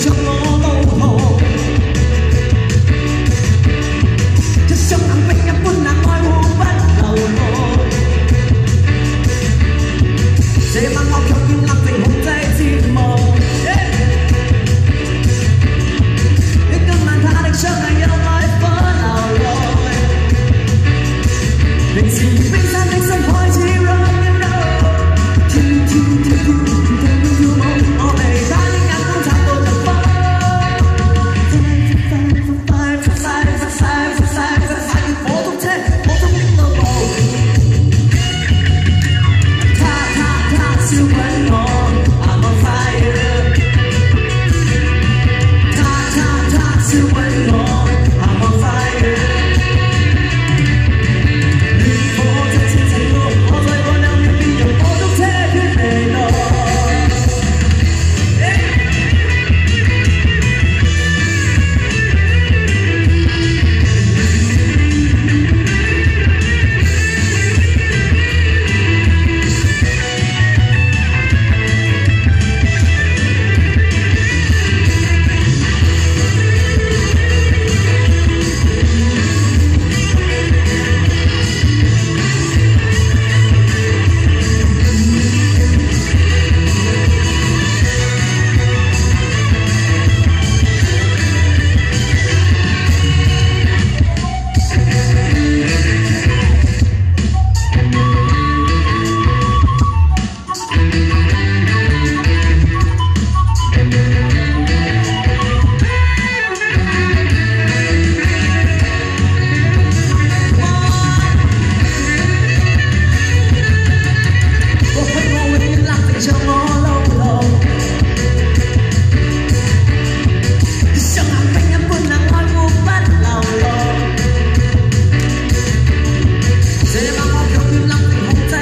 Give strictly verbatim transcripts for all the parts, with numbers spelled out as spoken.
將我老套。這雙眼冰一般冷愛護不流露。這晚我卻建立定控制節目。今晚他的雙眼有愛火流露。平時冰山的心開始 rock and roll， 跳跳跳跳跳跳舞，我被他的眼光插到入魔。快快快快快快快快快叫火燭車，火燭的路途。他他他燒滾我 ，I'm on fire。他他他燒滾我 ，I'm on fire。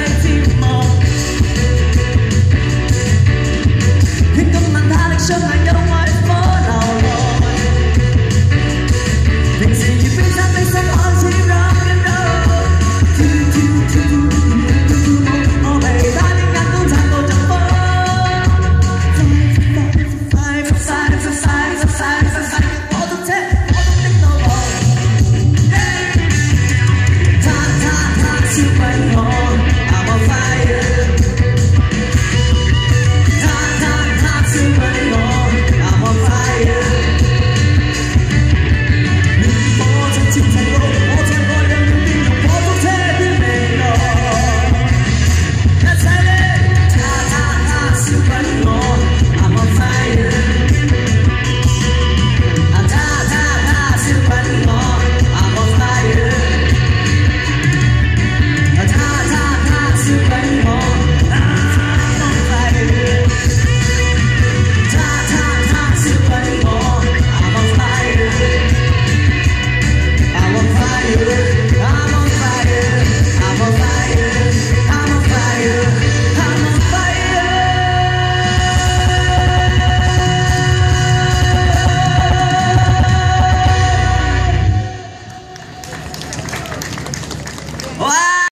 相愛。